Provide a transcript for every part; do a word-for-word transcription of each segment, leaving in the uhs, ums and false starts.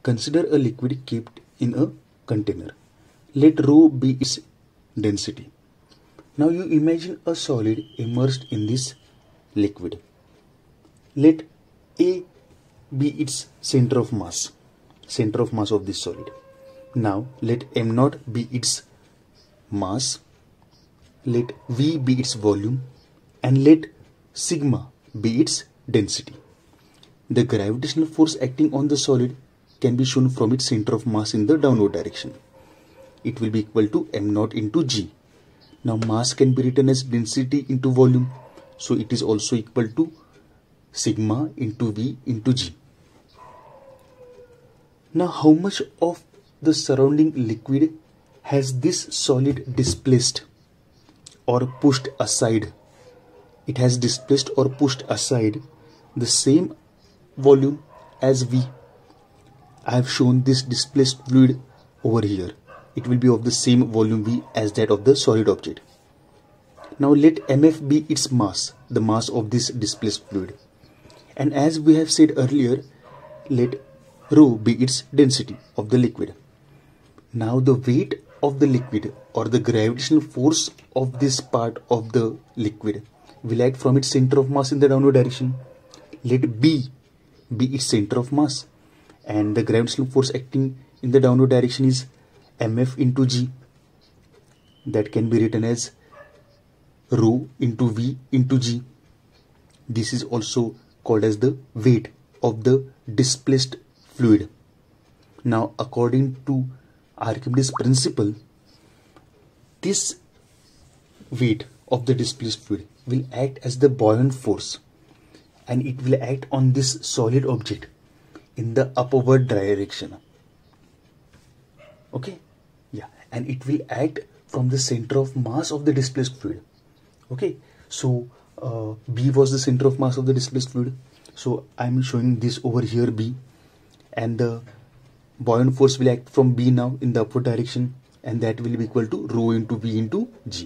Consider a liquid kept in a container. Let rho be its density. Now you imagine a solid immersed in this liquid. Let A be its center of mass, center of mass of this solid. Now let m naught be its mass, let V be its volume, and let sigma be its density. The gravitational force acting on the solid can be shown from its center of mass in the downward direction. It will be equal to m naught into g. Now mass can be written as density into volume, so it is also equal to sigma into V into g. Now how much of the surrounding liquid has this solid displaced or pushed aside? It has displaced or pushed aside the same volume as V. I have shown this displaced fluid over here. It will be of the same volume V as that of the solid object. Now let mf be its mass, the mass of this displaced fluid. And as we have said earlier, let rho be its density of the liquid. Now the weight of the liquid or the gravitational force of this part of the liquid will act from its center of mass in the downward direction. Let B be its center of mass, and the gravitational force acting in the downward direction is mf into g. That can be written as rho into V into g. This is also called as the weight of the displaced fluid. Now according to Archimedes' principle, this weight of the displaced fluid will act as the buoyant force, and it will act on this solid object in the upward direction. Okay, yeah, and it will act from the center of mass of the displaced fluid. Okay, so uh, B was the center of mass of the displaced fluid, so I am showing this over here B, and the buoyant force will act from B now in the upward direction, and that will be equal to rho into V into G.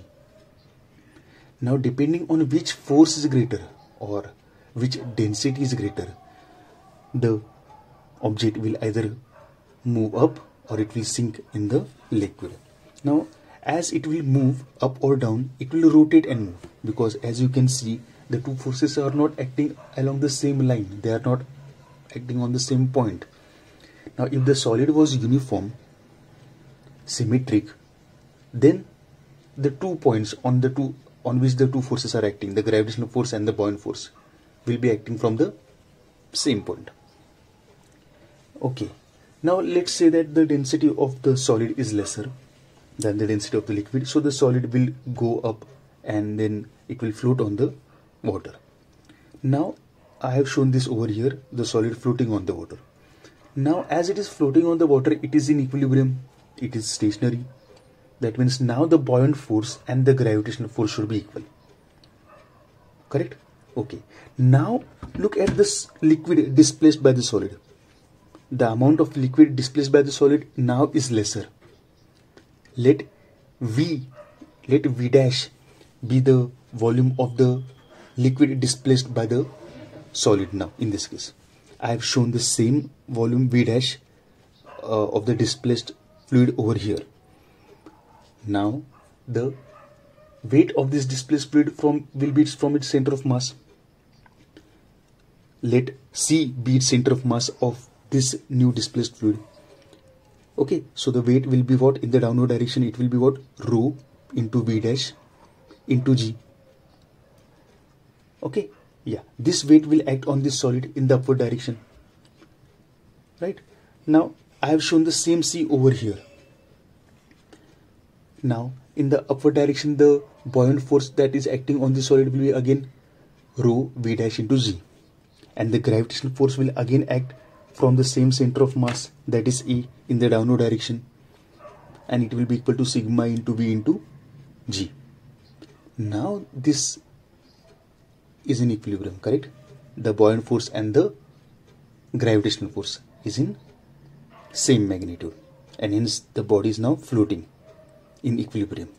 Now depending on which force is greater or which density is greater, the object will either move up or it will sink in the liquid. Now as it will move up or down, it will rotate and move, because as you can see, the two forces are not acting along the same line, they are not acting on the same point. Now if the solid was uniform, symmetric, then the two points on the two on which the two forces are acting, the gravitational force and the buoyant force, will be acting from the same point. Okay, now let's say that the density of the solid is lesser than the density of the liquid, so the solid will go up and then it will float on the water. Now I have shown this over here, the solid floating on the water. Now as it is floating on the water, it is in equilibrium, it is stationary. That means now the buoyant force and the gravitational force should be equal. Correct? Okay. Now look at this liquid displaced by the solid. The amount of liquid displaced by the solid now is lesser. Let V, let V dash be the volume of the liquid displaced by the solid now in this case. I have shown the same volume V dash uh, of the displaced fluid over here. Now the weight of this displaced fluid from will be from its center of mass. Let C be its center of mass of this new displaced fluid. Okay, so the weight will be what in the downward direction? It will be what? Rho into V dash into G. Okay, yeah, this weight will act on this solid in the upward direction. Right, now I have shown the same C over here. Now in the upward direction, the buoyant force that is acting on the solid will be again rho V dash into G, and the gravitational force will again act from the same center of mass, that is E, in the downward direction, and it will be equal to sigma into V into G. Now this is in equilibrium, correct? The buoyant force and the gravitational force is in same magnitude, and hence the body is now floating in equilibrium.